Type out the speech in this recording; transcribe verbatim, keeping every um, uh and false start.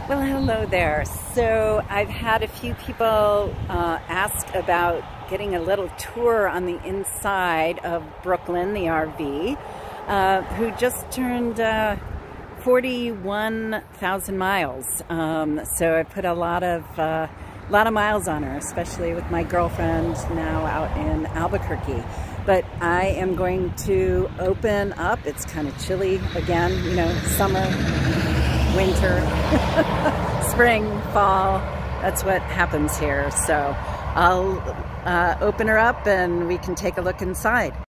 Well, hello there. So I've had a few people uh, ask about getting a little tour on the inside of Brooklyn, the R V, uh, who just turned uh, forty-one thousand miles. Um, so I put a lot of uh, lot of miles on her, especially with my girlfriend now out in Albuquerque. But I am going to open up. It's kind of chilly again, you know, summer, winter, spring, fall. That's what happens here. So I'll uh, open her up and we can take a look inside.